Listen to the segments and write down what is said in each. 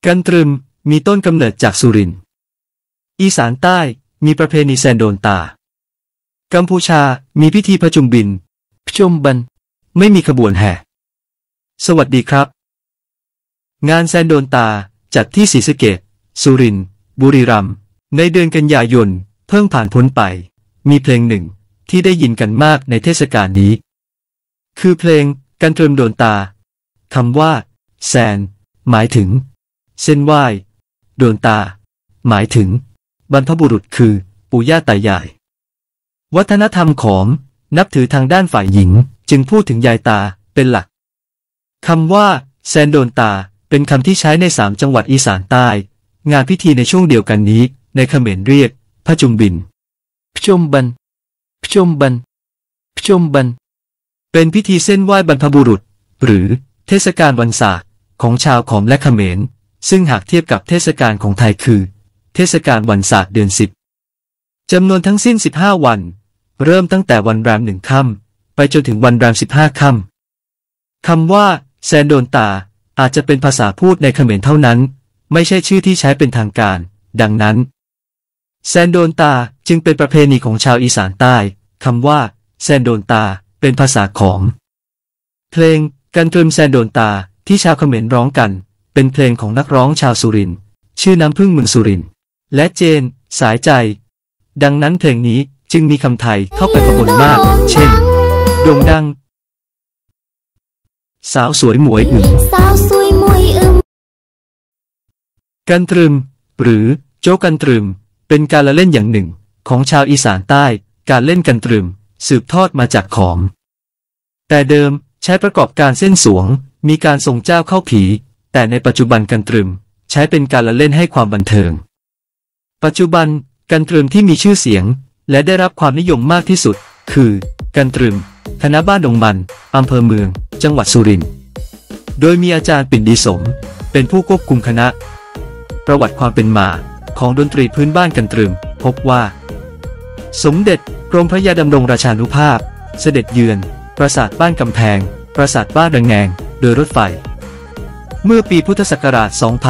กันตรึมมีต้นกำเนิดจากสุรินทร์อีสานใต้มีประเพณีแซนโดนตากัมพูชามีพิธีพจุมบินพจุมบันไม่มีขบวนแห่สวัสดีครับงานแซนโดนตาจัดที่ศรีสะเกษสุรินทร์บุรีรัมย์ในเดือนกันยายนเพิ่งผ่านพ้นไปมีเพลงหนึ่งที่ได้ยินกันมากในเทศกาลนี้คือเพลงกันตรึมโดนตาคำว่าแซนหมายถึงเส้นไหว้โดนตาหมายถึงบรรพบุรุษคือปู่ย่าตายายวัฒนธรรมขอมนับถือทางด้านฝ่ายหญิงจึงพูดถึงยายตาเป็นหลักคำว่าแซนโดนตาเป็นคำที่ใช้ใน3จังหวัดอีสานใต้งานพิธีในช่วงเดียวกันนี้ในเขมรเรียกพจุมบินพจุมบันพจุมบันพจุมบันเป็นพิธีเส้นไหว้บรรพบุรุษหรือเทศกาลวันศาสตร์ของชาวขอมและเขมรซึ่งหากเทียบกับเทศกาลของไทยคือเทศกาลวันศาสตร์เดือน10จำนวนทั้งสิ้น15วันเริ่มตั้งแต่วันแรม1ค่ำไปจนถึงวันแรม15ค่ำคำว่าแซนโดนตาอาจจะเป็นภาษาพูดในเขมรเท่านั้นไม่ใช่ชื่อที่ใช้เป็นทางการดังนั้นแซนโดนตาจึงเป็นประเพณีของชาวอีสานใต้คำว่าแซนโดนตาเป็นภาษาขอมเพลงกันตรึมแซนโดนตาที่ชาวเขมรร้องกันเป็นเพลงของนักร้องชาวสุรินทร์ชื่อน้ำพึ่งเมืองสุรินทร์และเจนสายใจดังนั้นเพลงนี้จึงมีคำไทยเข้าไปปะปนมากเช่นโด่งดังสาวสวยหมวยอึมกันตรึมหรือโจ๊กกันตรึมเป็นการละเล่นอย่างหนึ่งของชาวอีสานใต้การเล่นกันตรึมสืบทอดมาจากขอมแต่เดิมใช้ประกอบการเส้นสวงมีการส่งเจ้าเข้าผีแต่ในปัจจุบันกันตรึมใช้เป็นการละเล่นให้ความบันเทิงปัจจุบันกันตรึมที่มีชื่อเสียงและได้รับความนิยมมากที่สุดคือกันตรึมคณะบ้านดงมันอำเภอเมืองจังหวัดสุรินทร์โดยมีอาจารย์ปิ่นดีสมเป็นผู้ควบคุมคณะประวัติความเป็นมาของดนตรีพื้นบ้านกันตรึมพบว่าสมเด็จกรมพระยาดำรงราชานุภาพเสด็จเยือนปราสาทบ้านกำแพงปราสาทบ้านระแงงโดยรถไฟเมื่อปีพุทธศักราช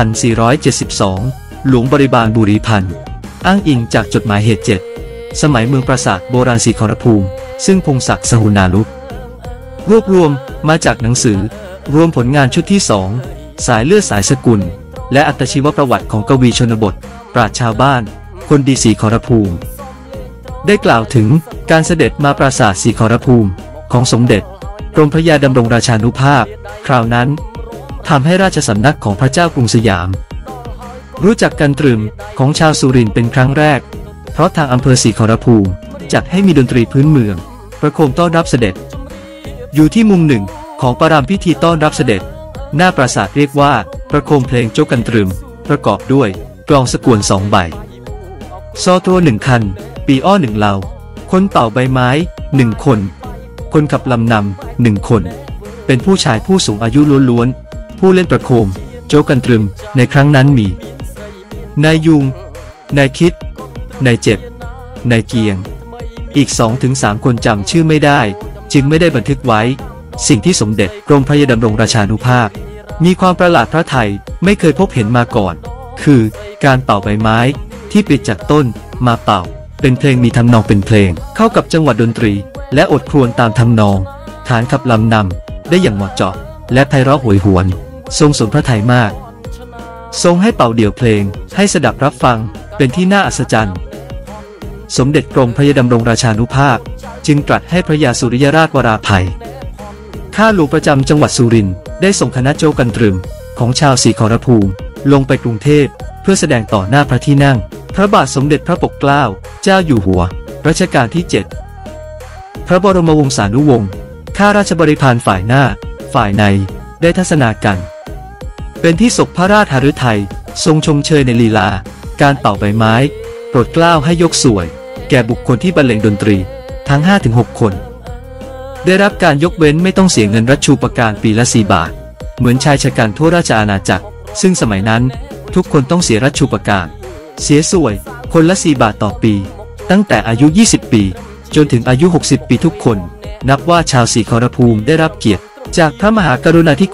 2472 หลวงบริบาลบุรีพันธ์อ้างอิงจากจดหมายเหตุ7สมัยเมืองปราสาทโบราณศรีขอรภูมิซึ่งพงศักดิ์สหุนาลุกรวบรวมมาจากหนังสือรวมผลงานชุดที่2สายเลือดสายสกุลและอัตชีวประวัติของกวีชนบทปราชญ์ชาวบ้านคนดีศรีขอรภูมิได้กล่าวถึงการเสด็จมาปราสาทศรีขอรภูมิของสมเด็จกรมพระยาดำรงราชานุภาพคราวนั้นทำให้ราชสำนักของพระเจ้ากรุงสยามรู้จักกันตรึมของชาวสุรินทร์เป็นครั้งแรกเพราะทางอำเภอศรีขอรภูมิจัดให้มีดนตรีพื้นเมืองประโคมต้อนรับเสด็จอยู่ที่มุมหนึ่งของประรำพิธีต้อนรับเสด็จหน้าปราสาทเรียกว่าประโคมเพลงโจ๊กกันตรึมประกอบด้วยกลองสกวด2ใบซอตัว1คันปีอ้อ1เหลาคนเป่าใบไม้1คนคนขับลำนำ1คนเป็นผู้ชายผู้สูงอายุล้วนๆผู้เล่นประโคมโจ๊กกันตรึมในครั้งนั้นมีนายยุงนายคิดนายเจ็บนายเกียงอีก 2-3 คนจำชื่อไม่ได้จึงไม่ได้บันทึกไว้สิ่งที่สมเด็จกรมพระยาดำรงราชานุภาพมีความประหลาดพระไทยไม่เคยพบเห็นมาก่อนคือการเป่าใบไม้ที่ปิดจากต้นมาเป่าเป็นเพลงมีทำนองเป็นเพลงเข้ากับจังหวะดนตรีและอดครวญตามทำนองฐานขับลำนำได้อย่างเหมาะเจาะและไพเราะโหยหวนทรงสนพระทัยมากทรงให้เป่าเดี่ยวเพลงให้สดับรับฟังเป็นที่น่าอัศจรรย์สมเด็จกรมพระยาดำรงราชานุภาพจึงตรัสให้พระยาสุริยราชวราภัยข้าหลวงประจำจังหวัดสุรินทร์ได้ส่งคณะโจ๊กกันตรึมของชาวศรีขอรภูมิลงไปกรุงเทพเพื่อแสดงต่อหน้าพระที่นั่งพระบาทสมเด็จพระปกเกล้าเจ้าอยู่หัวรัชกาลที่7พระบรมวงศานุวงศ์ข้าราชบริพารฝ่ายหน้าฝ่ายในได้ทัศนากันเป็นที่ศกพระราชหฤทัยทรงชมเชยในลีลาการเป่าใบไม้โปรดเกล้าให้ยกสวยแก่บุคคลที่บรรเลงดนตรีทั้ง 5-6 คนได้รับการยกเว้นไม่ต้องเสียเงินรัชชูปการปีละ4 บาทเหมือนชายชะกันทั่วราชอาณาจักรซึ่งสมัยนั้นทุกคนต้องเสียรัชชูปการเสียสวยคนละ4 บาทต่อปีตั้งแต่อายุ20 ปีจนถึงอายุ60 ปีทุกคนนับว่าชาวศรีขอรภูมิได้รับเกียรติจากพระมหากรุณาธิคุณ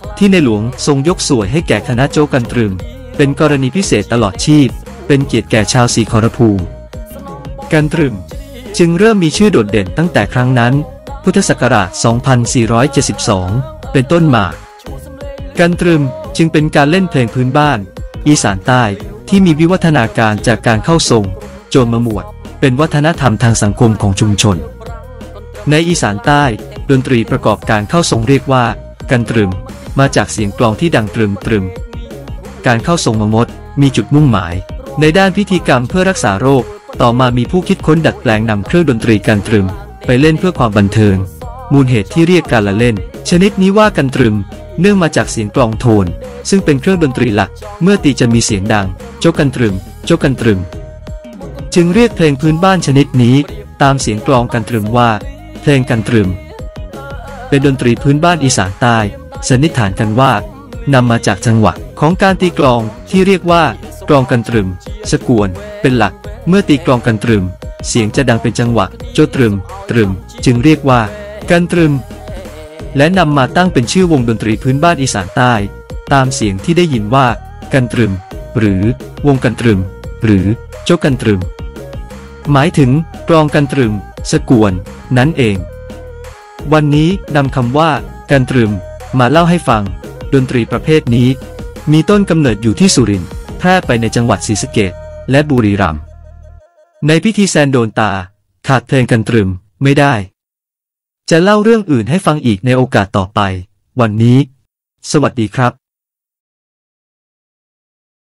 ที่ในหลวงทรงยกสวยให้แก่คณะโจ๊กกันตรึมเป็นกรณีพิเศษตลอดชีพเป็นเกียรติแก่ชาวศรีขอรภูมิกันตรึมจึงเริ่มมีชื่อโดดเด่นตั้งแต่ครั้งนั้นพุทธศักราช 2472 เป็นต้นมากันตรึมจึงเป็นการเล่นเพลงพื้นบ้านอีสานใต้ที่มีวิวัฒนาการจากการเข้าทรงโจรมาหมวดเป็นวัฒนธรรมทางสังคมของชุมชนในอีสานใต้ดนตรีประกอบการเข้าทรงเรียกว่ากันตรึมมาจากเสียงกลองที่ดังตรึมตรึมการเข้าทรงมมดมีจุดมุ่งหมายในด้านพิธีกรรมเพื่อรักษาโรคต่อมามีผู้คิดค้นดัดแปลงนำเครื่องดนตรีกันตรึมไปเล่นเพื่อความบันเทิงมูลเหตุที่เรียกการละเล่นชนิดนี้ว่ากันตรึมเนื่องมาจากเสียงกลองโทนซึ่งเป็นเครื่องดนตรีหลักเมื่อตีจะมีเสียงดังโจ๊กกันตรึมโจ๊กกันตรึมจึงเรียกเพลงพื้นบ้านชนิดนี้ตามเสียงกลองกันตรึมว่าเพลงกันตรึมเป็นดนตรีพื้นบ้านอีสานใต้สันนิษฐานกันว่านำมาจากจังหวะของการตีกลองที่เรียกว่ากลองกันตรึมสกวนเป็นหลักเมื่อตีกลองกันตรึมเสียงจะดังเป็นจังหวะโจตรึมตรึมจึงเรียกว่ากันตรึมและนำมาตั้งเป็นชื่อวงดนตรีพื้นบ้านอีสานใต้ตามเสียงที่ได้ยินว่ากันตรึมหรือวงกันตรึมหรือโจ๊กกันตรึมหมายถึงกลองกันตรึมสกวนนั่นเองวันนี้นำคำว่ากันตรึมมาเล่าให้ฟังดนตรีประเภทนี้มีต้นกำเนิดอยู่ที่สุรินทร์แพร่ไปในจังหวัดศรีสะเกษและบุรีรัมย์ในพิธีแซนโดนตาขาดเพลงกันตรึมไม่ได้จะเล่าเรื่องอื่นให้ฟังอีกในโอกาสต่อไปวันนี้สวัสดีครับ